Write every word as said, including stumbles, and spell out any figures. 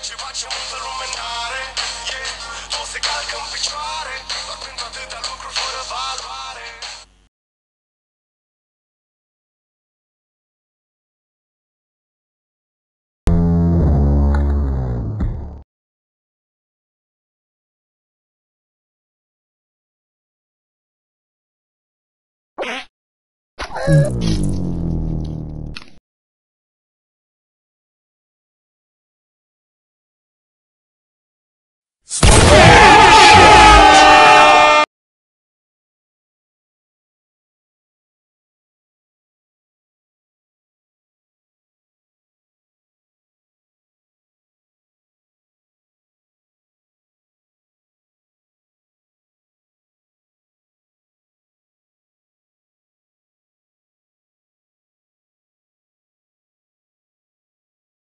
ceva ce multă lume n-are, yeah. Toți se calcă în picioare doar pentru atâtea lucruri fără valoare. Mm-hmm.